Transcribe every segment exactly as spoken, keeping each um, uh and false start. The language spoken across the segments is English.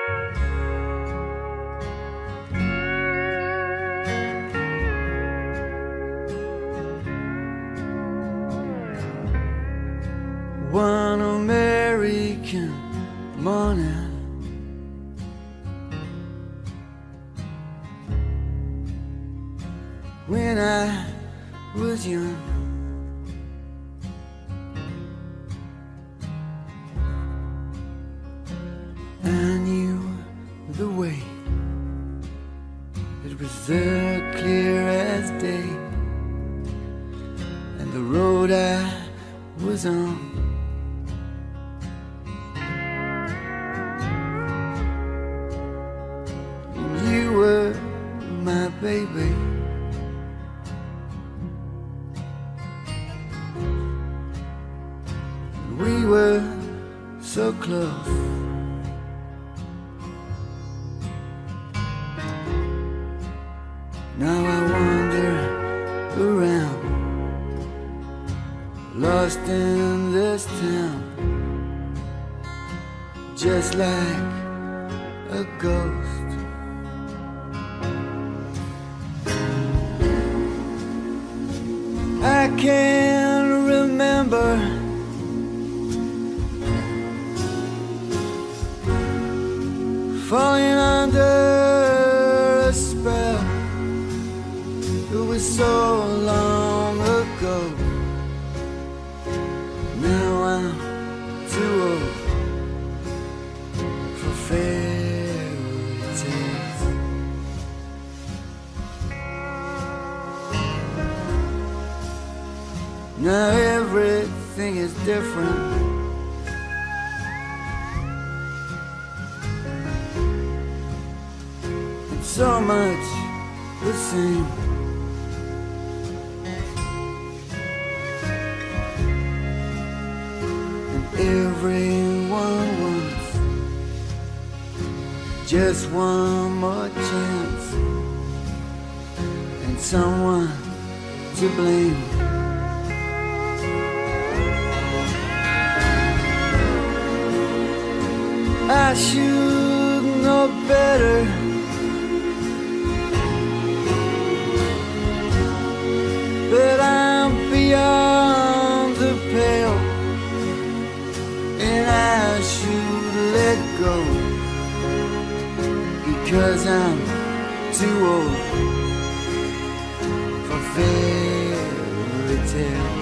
One American morning, when I was young, I knew the way. It was there clear as day, and the road I was on, you were my baby. We were so close. Now I wander around, lost in this town, just like a ghost. I can't remember falling under a spell. It was so long ago. Now I'm too old for fairy tales. Now everything is different. It's so much the same. And everyone wants just one more chance, and someone to blame. I should know better, but I'm beyond the pale, and I should let go, because I'm too old for fairy tales.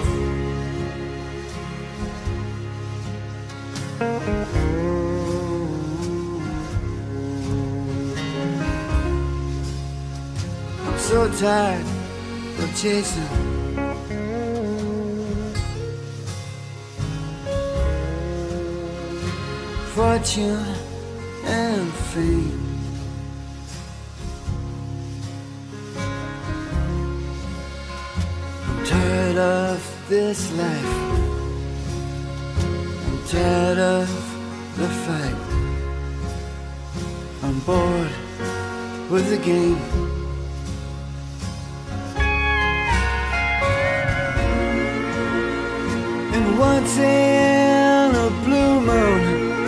So tired of chasing fortune and fame. I'm tired of this life. I'm tired of the fight. I'm bored with the game. Once in a blue moon,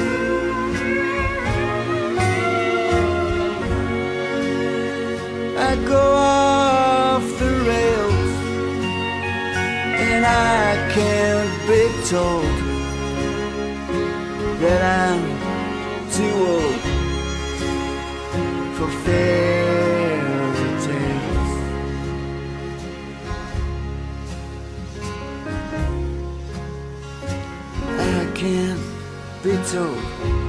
I go off the rails, and I can't be told that I'm too old for fairy tales. I can't be told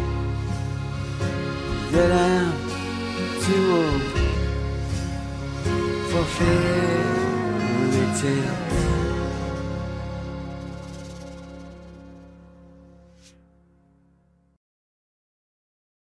that I'm too old for fairy tales.